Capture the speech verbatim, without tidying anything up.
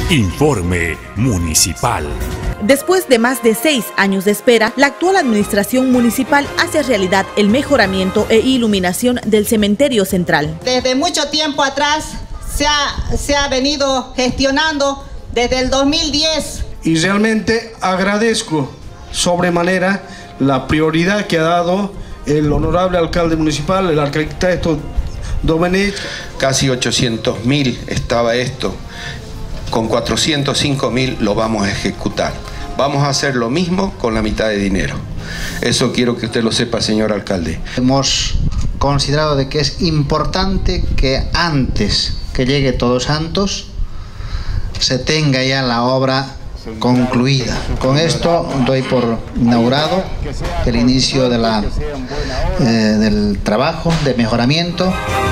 Informe Municipal. Después de más de seis años de espera, la actual administración municipal hace realidad el mejoramiento e iluminación del cementerio central. Desde mucho tiempo atrás se ha, se ha venido gestionando desde el dos mil diez. Y realmente agradezco sobremanera la prioridad que ha dado el honorable alcalde municipal, el arquitecto Domenech. Casi ochocientos mil estaba esto. Con cuatrocientos cinco mil lo vamos a ejecutar. Vamos a hacer lo mismo con la mitad de dinero. Eso quiero que usted lo sepa, señor alcalde. Hemos considerado de que es importante que antes que llegue Todos Santos se tenga ya la obra concluida. Con esto doy por inaugurado el inicio de la, eh, del trabajo de mejoramiento.